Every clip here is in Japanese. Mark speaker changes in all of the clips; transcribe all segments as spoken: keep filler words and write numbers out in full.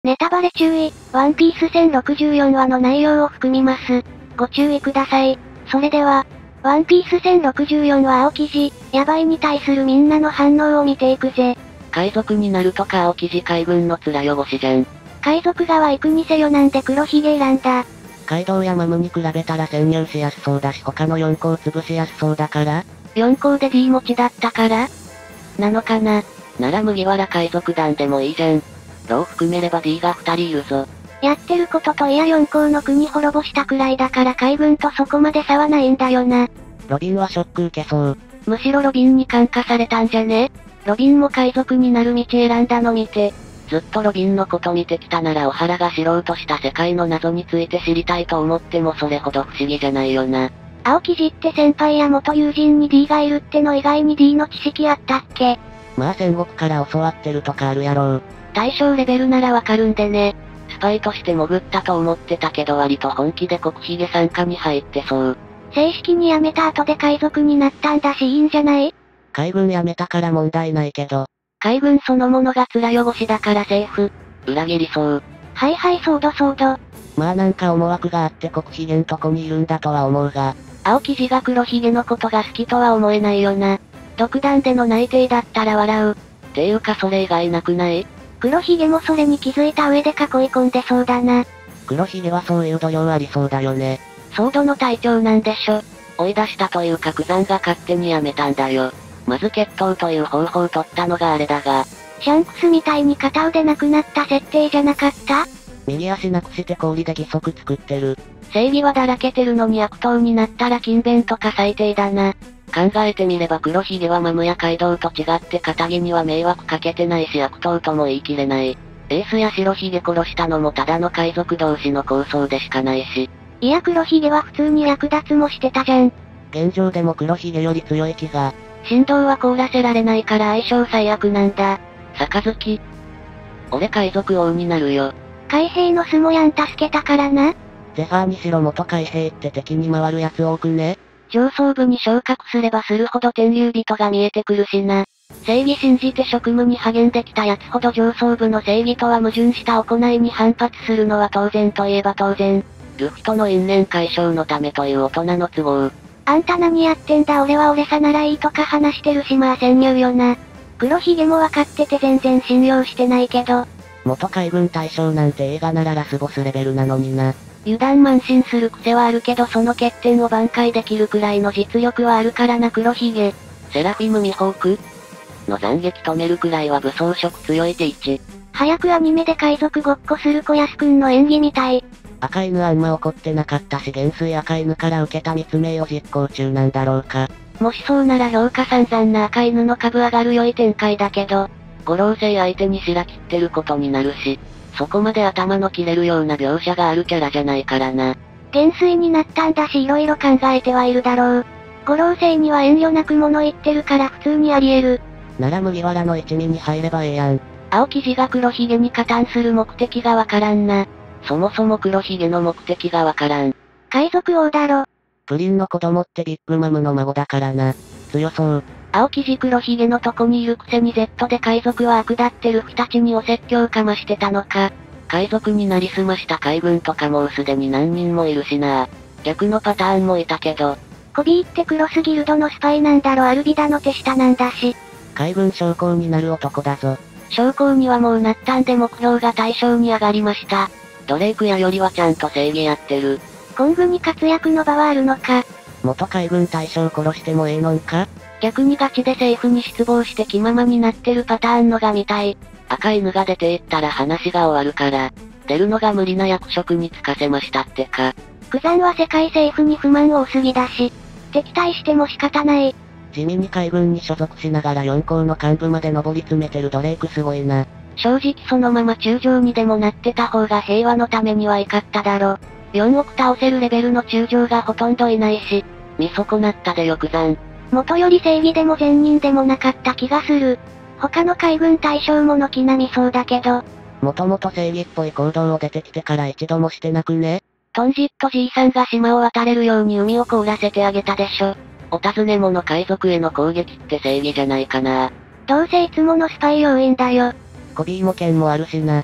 Speaker 1: ネタバレ注意、ワンピースせんろくじゅうよんわの内容を含みます。ご注意ください。それでは、ワンピースせんろくじゅうよんは青生地、ヤバいに対するみんなの反応を見ていくぜ。
Speaker 2: 海賊になるとか青生地海軍の面汚しじゃん。
Speaker 1: 海賊側行くにせよなんで黒ひげ選んだ。
Speaker 2: カイドウやマムに比べたら潜入しやすそうだし他のよんこを潰しやすそうだから
Speaker 1: よんこで D 持ちだったから
Speaker 2: なのかな。なら麦わら海賊団でもいいじゃん。ロー含めれば D がふたりいるぞ。
Speaker 1: やってることといやよんこの国滅ぼしたくらいだから海軍とそこまで差はないんだよな。
Speaker 2: ロビンはショック受けそう。
Speaker 1: むしろロビンに感化されたんじゃね？ロビンも海賊になる道選んだの見て。
Speaker 2: ずっとロビンのこと見てきたなら小原が知ろうとした世界の謎について知りたいと思ってもそれほど不思議じゃないよな。
Speaker 1: 青生地って先輩や元友人に D がいるっての以外に D の知識あったっけ？
Speaker 2: まあ戦国から教わってるとかあるやろう。
Speaker 1: 対象レベルならわかるんでね。
Speaker 2: スパイとして潜ったと思ってたけど割と本気で黒ひげ参加に入ってそう。
Speaker 1: 正式に辞めた後で海賊になったんだしいいんじゃない？
Speaker 2: 海軍辞めたから問題ないけど。
Speaker 1: 海軍そのものが面汚しだからセーフ。
Speaker 2: 裏切りそう。
Speaker 1: はいはいソードソード。
Speaker 2: まあなんか思惑があって黒ひげんとこにいるんだとは思うが。
Speaker 1: 青生地が黒ひげのことが好きとは思えないよな。独断での内定だったら笑う。
Speaker 2: っていうかそれ以外なくない？
Speaker 1: 黒ひげもそれに気づいた上で囲い込んでそうだな。
Speaker 2: 黒ひげはそういう度量ありそうだよね。
Speaker 1: ソードの隊長なんでしょ。
Speaker 2: 追い出したというかクザンが勝手に辞めたんだよ。まず決闘という方法を取ったのがあれだが。
Speaker 1: シャンクスみたいに片腕なくなった設定じゃなかった？
Speaker 2: 右足なくして氷で義足作ってる。
Speaker 1: 正義はだらけてるのに悪党になったら勤勉とか最低だな。
Speaker 2: 考えてみれば黒ひげはマムやカイドウと違って片木には迷惑かけてないし悪党とも言い切れない。エースや白ひげ殺したのもただの海賊同士の抗争でしかないし。
Speaker 1: いや黒ひげは普通に略奪もしてたじゃん。
Speaker 2: 現状でも黒ひげより強い気が。
Speaker 1: 振動は凍らせられないから相性最悪なんだ。
Speaker 2: 杯。俺海賊王になるよ。
Speaker 1: 海兵のスモヤン助けたからな。
Speaker 2: ゼファーにしろ元海兵って敵に回るやつ多くね。
Speaker 1: 上層部に昇格すればするほど天竜人が見えてくるしな。正義信じて職務に励んできたやつほど上層部の正義とは矛盾した行いに反発するのは当然といえば当然。
Speaker 2: ルフィとの因縁解消のためという大人の都合。
Speaker 1: あんた何やってんだ俺は俺さならいいとか話してるしまあ潜入よな。黒ひげもわかってて全然信用してないけど。
Speaker 2: 元海軍大将なんて映画ならラスボスレベルなのにな。
Speaker 1: 油断慢心する癖はあるけどその欠点を挽回できるくらいの実力はあるからな黒ひげ。
Speaker 2: セラフィムミホークの斬撃止めるくらいは武装色強いティーチ。
Speaker 1: 早くアニメで海賊ごっこする小安くんの演技みたい。
Speaker 2: 赤犬あんま怒ってなかったし元帥赤犬から受けた密命を実行中なんだろうか。
Speaker 1: もしそうなら評価散々な赤犬の株上がる良い展開だけど。
Speaker 2: 五老星相手に白切ってることになるし、そこまで頭の切れるような描写があるキャラじゃないからな。
Speaker 1: 元帥になったんだし色々考えてはいるだろう。五老星には遠慮なく物言ってるから普通にあり得る。
Speaker 2: なら麦わらの一味に入ればええやん。
Speaker 1: 青生地が黒ひげに加担する目的がわからんな。
Speaker 2: そもそも黒ひげの目的がわからん。
Speaker 1: 海賊王だろ。
Speaker 2: プリンの子供ってビッグマムの孫だからな。強そう。
Speaker 1: 青生地黒ひげのとこにいるくせに Z で海賊は悪だってルフィたちにお説教かましてたのか。
Speaker 2: 海賊になりすました海軍とかもうすでに何人もいるしな。逆のパターンもいたけど。
Speaker 1: コビーってクロスギルドのスパイなんだろアルビダの手下なんだし。
Speaker 2: 海軍将校になる男だぞ。
Speaker 1: 将校にはもうなったんで目標が対象に上がりました。
Speaker 2: ドレイクやよりはちゃんと正義やってる。
Speaker 1: 今後に活躍の場はあるのか。
Speaker 2: 元海軍大将殺してもええのんか。
Speaker 1: 逆にガチで政府に失望して気ままになってるパターンのが見たい。
Speaker 2: 赤犬が出て行ったら話が終わるから、出るのが無理な役職に就かせましたってか。
Speaker 1: クザンは世界政府に不満多すぎだし、敵対しても仕方ない。
Speaker 2: 地味に海軍に所属しながらよん校の幹部まで上り詰めてるドレイクすごいな。
Speaker 1: 正直そのまま中将にでもなってた方が平和のためにはいかっただろ。よんおく倒せるレベルの中将がほとんどいないし。
Speaker 2: 見損なったでよクザン。
Speaker 1: 元より正義でも善人でもなかった気がする。他の海軍大将も軒並みそうだけど。
Speaker 2: もともと正義っぽい行動を出てきてから一度もしてなくね。
Speaker 1: トンジットじいさんが島を渡れるように海を凍らせてあげたでしょ。
Speaker 2: お尋ね者海賊への攻撃って正義じゃないかな。
Speaker 1: どうせいつものスパイ要員だよ。
Speaker 2: コビーも剣もあるしな。
Speaker 1: ふ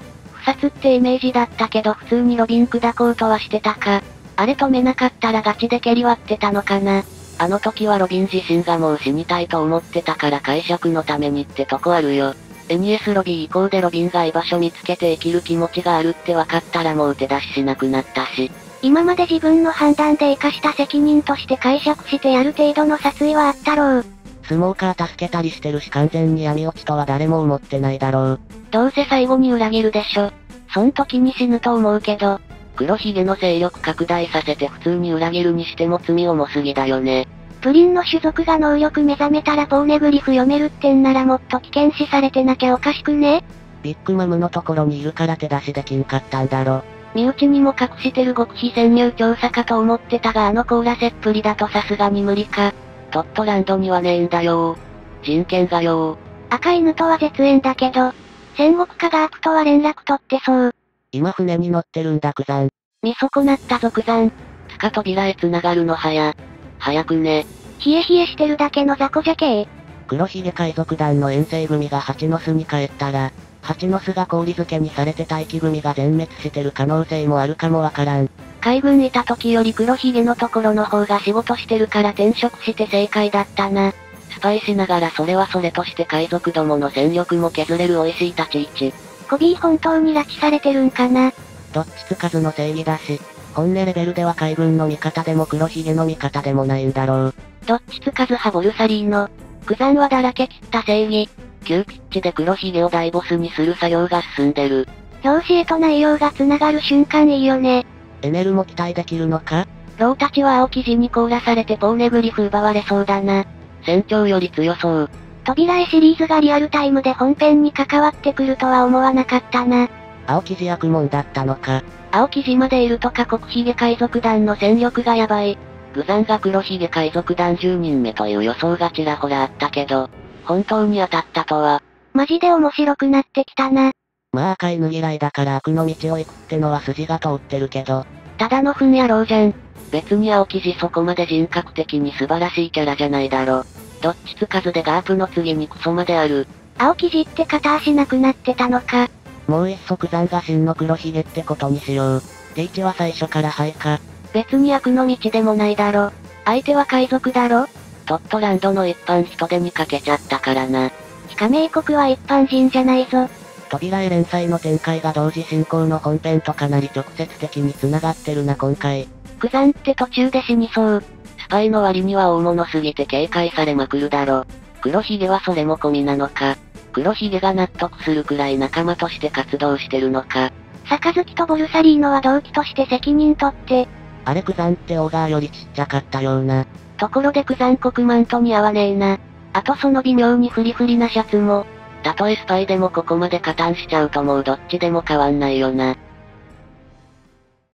Speaker 1: 殺ってイメージだったけど普通にロビン砕こうとはしてたか。あれ止めなかったらガチで蹴り割ってたのかな。
Speaker 2: あの時はロビン自身がもう死にたいと思ってたから解釈のためにってとこあるよ。エヌエス ロビー以降でロビンが居場所見つけて生きる気持ちがあるって分かったらもう手出ししなくなったし。
Speaker 1: 今まで自分の判断で生かした責任として解釈してやる程度の殺意はあったろう。
Speaker 2: スモーカー助けたりしてるし完全に闇落ちとは誰も思ってないだろう。
Speaker 1: どうせ最後に裏切るでしょ。そん時に死ぬと思うけど。
Speaker 2: 黒ひげの勢力拡大させて普通に裏切るにしても罪重すぎだよね。
Speaker 1: プリンの種族が能力目覚めたらポーネグリフ読めるってんならもっと危険視されてなきゃおかしくね？
Speaker 2: ビッグマムのところにいるから手出しできんかったんだろ。
Speaker 1: 身内にも隠してる極秘潜入調査かと思ってたがあの凍らせっぷりだとさすがに無理か。
Speaker 2: トットランドにはねえんだよ。人権がよ。
Speaker 1: 赤犬とは絶縁だけど、戦国カガークとは連絡取ってそう。
Speaker 2: 今船に乗ってるんだクザン。
Speaker 1: 見損なったぞクザン。
Speaker 2: つか扉へ繋がるの早。早くね。
Speaker 1: 冷え冷えしてるだけの雑魚じゃけー。
Speaker 2: 黒ひげ海賊団の遠征組が蜂の巣に帰ったら、蜂の巣が氷漬けにされて待機組が全滅してる可能性もあるかもわからん。
Speaker 1: 海軍いた時より黒ひげのところの方が仕事してるから転職して正解だったな。
Speaker 2: スパイしながらそれはそれとして海賊どもの戦力も削れる美味しい立ち位置。
Speaker 1: コビー本当に拉致されてるんかな。
Speaker 2: どっちつかずの正義だし、本音レベルでは海軍の味方でも黒ひげの味方でもないんだろう。
Speaker 1: どっちつかず派ボルサリーノ。クザンはだらけ切った正義。
Speaker 2: 急ピッチで黒ひげを大ボスにする作業が進んでる。
Speaker 1: 表紙絵と内容が繋がる瞬間いいよね。
Speaker 2: エネルも期待できるのか？
Speaker 1: ローたちは青生地に凍らされてポーネグリフ奪われそうだな。
Speaker 2: 船長より強そう。
Speaker 1: 扉絵シリーズがリアルタイムで本編に関わってくるとは思わなかったな。
Speaker 2: 青生地悪門だったのか。
Speaker 1: 青生地までいるとか黒ひげ海賊団の戦力がやばい。
Speaker 2: グザンが黒ひげ海賊団じゅうにんめという予想がちらほらあったけど、本当に当たったとは。
Speaker 1: マジで面白くなってきたな。
Speaker 2: まあ赤犬嫌いだから悪の道を行くってのは筋が通ってるけど。
Speaker 1: ただのふん野郎じゃん。
Speaker 2: 別に青生地そこまで人格的に素晴らしいキャラじゃないだろ。どっちつかずでガープの次にクソまである。
Speaker 1: 青生地って片足なくなってたのか。
Speaker 2: もう一足山が真の黒ひげってことにしよう。リーチは最初からハイか。
Speaker 1: 別に悪の道でもないだろ。相手は海賊だろ。
Speaker 2: トットランドの一般人手にかけちゃったからな。
Speaker 1: 非加盟国は一般人じゃないぞ。
Speaker 2: 扉絵連載の展開が同時進行の本編とかなり直接的に繋がってるな今回。
Speaker 1: クザンって途中で死にそう。
Speaker 2: スパイの割には大物すぎて警戒されまくるだろ。黒ひげはそれも込みなのか。黒ひげが納得するくらい仲間として活動してるのか。
Speaker 1: 杯とボルサリーノは同期として責任取って。
Speaker 2: あれクザンってオーガーよりちっちゃかったような。
Speaker 1: ところでクザン国マントに合わねえな。あとその微妙にフリフリなシャツも。
Speaker 2: たとえスパイでもここまで加担しちゃうともうどっちでも変わんないよな。